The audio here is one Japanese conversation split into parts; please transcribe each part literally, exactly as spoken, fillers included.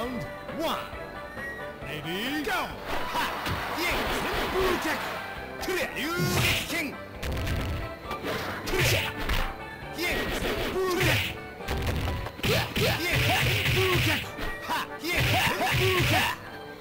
Round one. Ready, go! はっイエイ旋風脚トゥレ遊撃剣トゥレイエイ旋風脚イエイ旋風脚はっイエイ旋風脚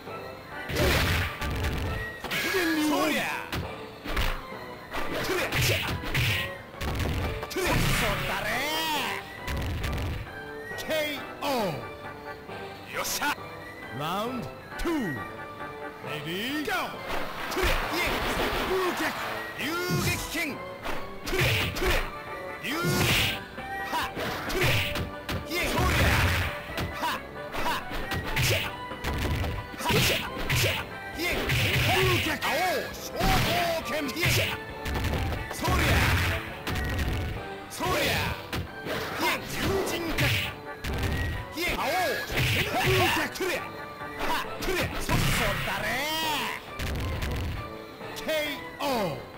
トゥレそりゃトゥレトゥレそだれケーオーよっしゃ Round two. Ready, go! トゥレイエイ旋風脚遊撃剣トゥレトゥレ遊はトゥレイエイそりゃははチャはチャチャイエイ旋風脚青消防剣イエイそりゃそりゃイエイ竜神脚イエイ青旋風脚トゥレはトゥレそそだれケーオー.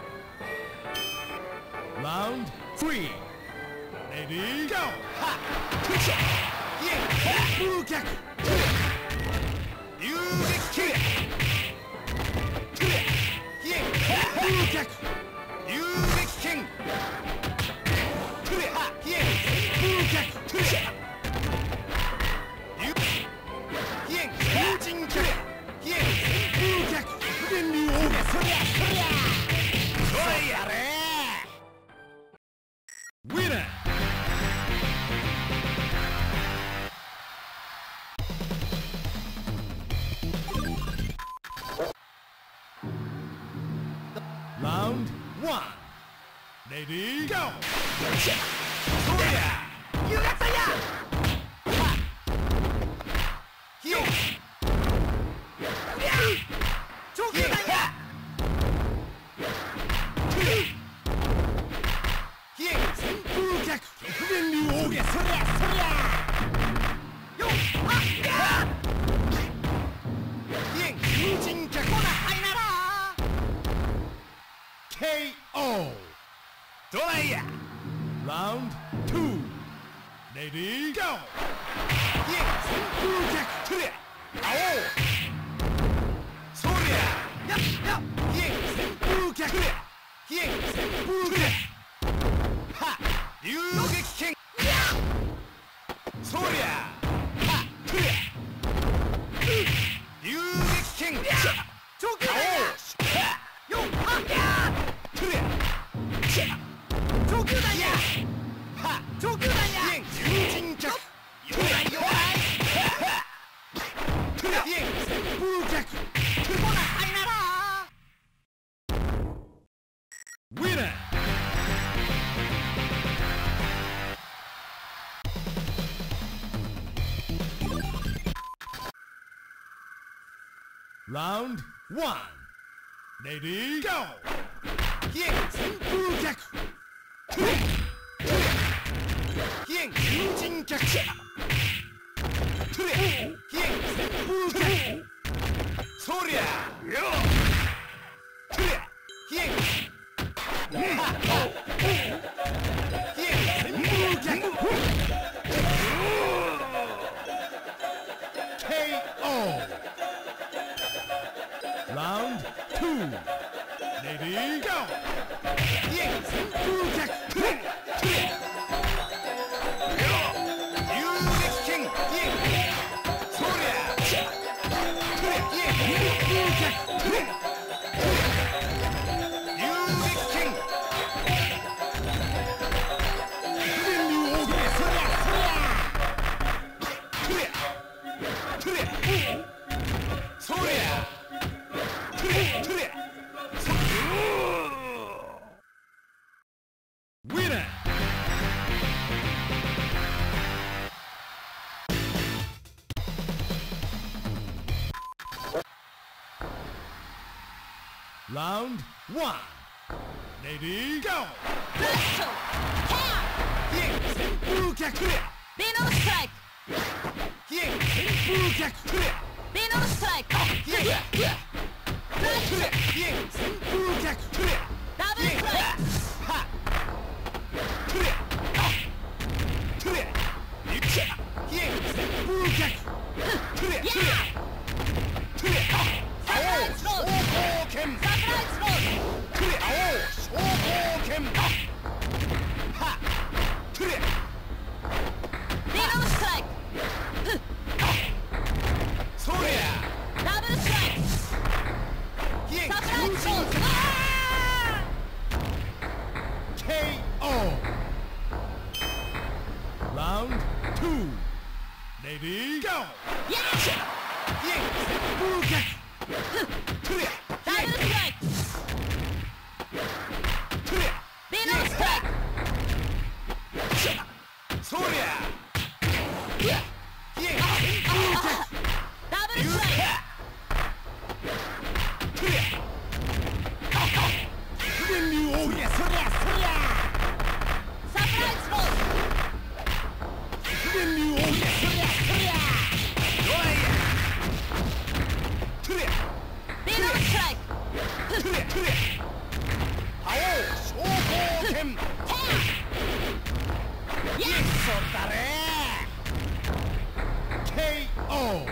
Round three. Ready, go! はっトゥチャイエイ旋風脚トゥレ遊撃剣トゥレイエイ旋風脚遊撃剣トゥレはイエイ旋風脚トゥレゆイエイ竜神脚イエイ旋風脚電流オーガそりゃそりゃそれやれ Winner! Round one. Ready, go! そりゃ遊撃隊やはっイエイ長球団やイエイ旋風脚電流オーガそりゃそりゃよっはっやイエイ竜神脚ほなはいならケーオー. ドライや Round two. Ready, go! イエイ旋風脚トゥレ青そりゃやっやっイエイ旋風脚トゥレイエイ旋風脚はっ遊撃剣そりゃはっトゥレ遊撃剣長球団やよっはっやトゥレ長球団やはっ長球団やイエイ竜神脚弱い弱いトゥレイエイ旋風脚トゥレほなはいなら Winner! Round one. Ready, go! イエイ旋風脚トゥレイエイ竜神脚トゥレイエイ旋風脚そりゃよトゥレイエイはっイエイ旋風脚ケーオー. Round two. Ready, go! イエイ旋風脚トゥレトゥレよ遊撃剣イエイそりゃトゥレイエイ旋風脚トゥレ遊撃剣電流オーガそりゃそりゃトゥレトゥレそりゃトゥレトゥレ Winner! Round one. Ready, go! イエイ旋風脚トゥレビーノルストライクイエイ旋風脚トゥレビーノルストライクイエイトゥレイエイ旋風脚トゥレダブルストライはトゥレトゥレイエイ旋風脚トゥレリードストライク。 トゥレトゥレ覇王昇降拳やっそだれ K O.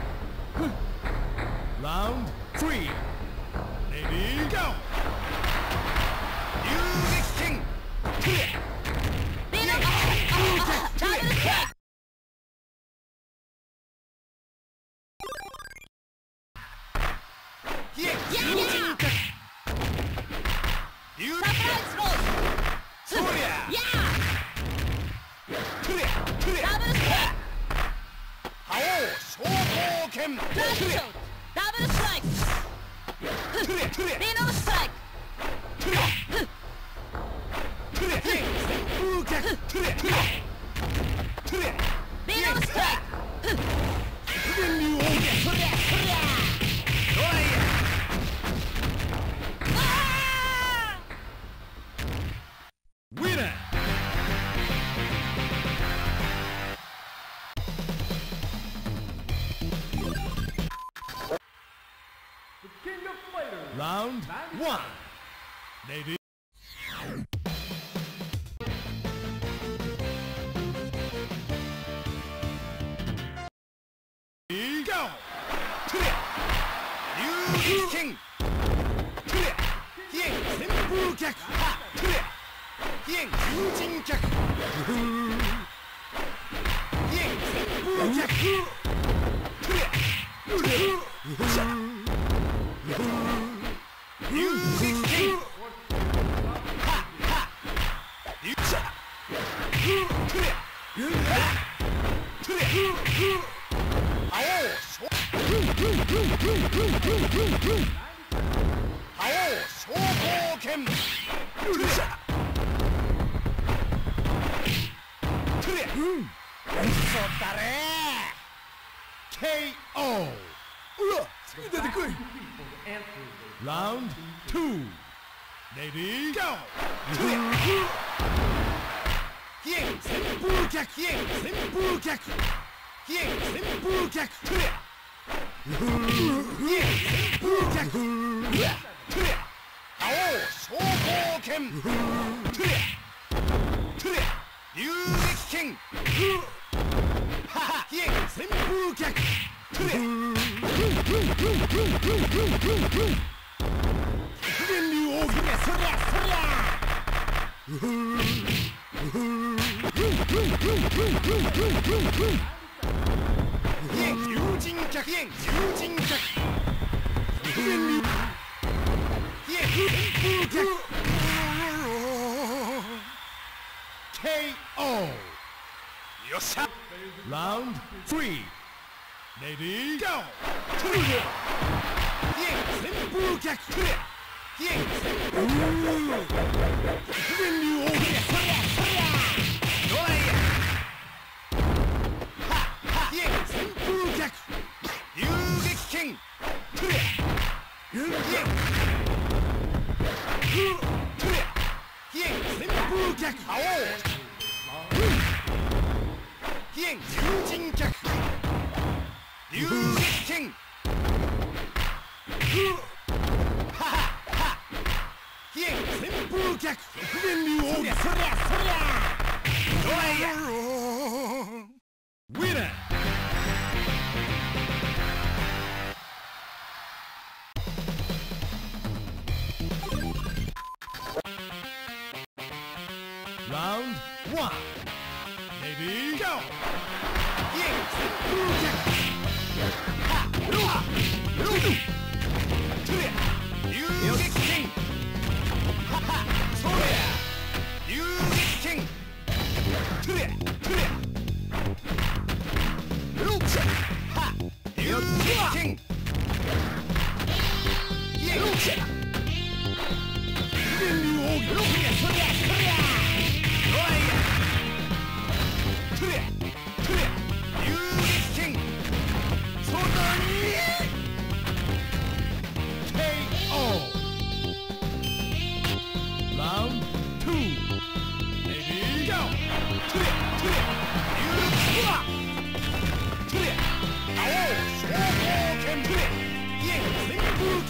Round three. Lady, go. 遊撃剣トゥレリードああダブルストライク。 ヒエや友人や格遊サプライズローズ。 そりゃやトゥレトゥレダブルストライ覇王昇降拳ク。クラッシュショートダブルストライク。 トゥレトゥレリードストライク。 トゥレトゥレヒエ旋風脚トゥレトゥレトゥレリードストライク。 電流王下そりゃそりゃドライヤあ Winner. Round one. Lady. Go. トゥレ遊撃剣トゥレヒエ旋風脚はトゥレヒエ友人脚ヒエ旋風脚トゥレトゥレ遊撃剣ははゆしゃトゥレトゥレ覇王昇覇王昇降拳トゥレトゥレそだれ K O. うわ出てこい Round two. Lady, go. ヒエン旋風脚ヒエン旋風脚ヒエン旋風脚トゥレヒエン旋風脚トゥレ覇王昇降拳トゥレトゥレ遊撃剣ははヒエン旋風脚トゥレ電流王下そりゃそりゃヒエン友人脚ヒエン友人脚ヒエン旋風脚 K O. よっしゃ Round three. Lady, go. トゥレヒエン旋風脚トゥレヒエン旋風脚電流王下そりゃそりゃドライヤーははヒエン旋風脚遊撃剣トゥレヒエントゥレヒエン旋風脚覇王ヒエン友人脚遊撃剣はははヒエン旋風脚電流王下そりゃそりゃドライヤー Winner. Round one. Lady, go. ヒエン旋風脚はロハロドゥトゥレ遊撃剣ははそりゃ遊撃剣トゥレトゥレロッチャは遊撃剣ヒエンロッチャ電流王下ロッチャそりゃそりゃドライヤートゥレトゥレ遊撃剣そだに K O. Round two. Lady, go. トゥレトゥレ遊撃はトゥレ覇王昇降拳トゥレヒエン旋風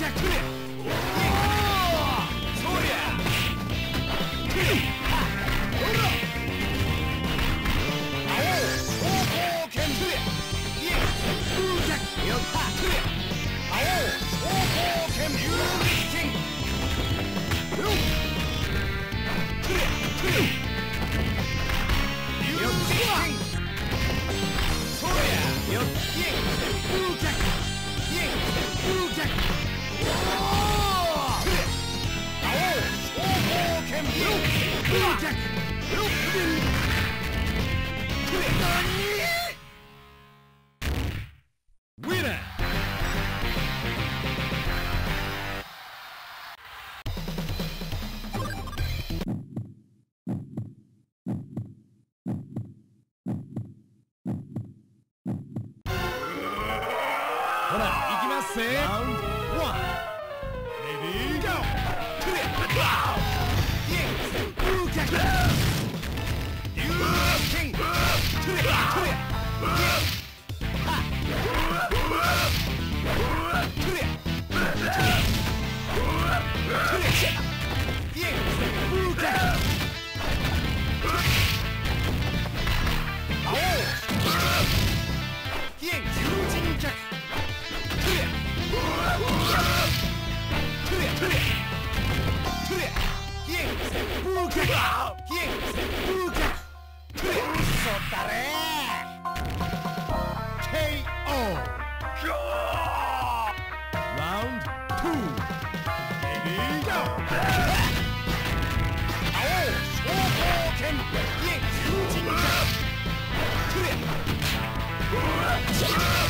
Winner! ほら、行きますぜ。ラウンドワン。レディーゴー。ケーオー Round two. Ready, go! 昇降拳龍神脚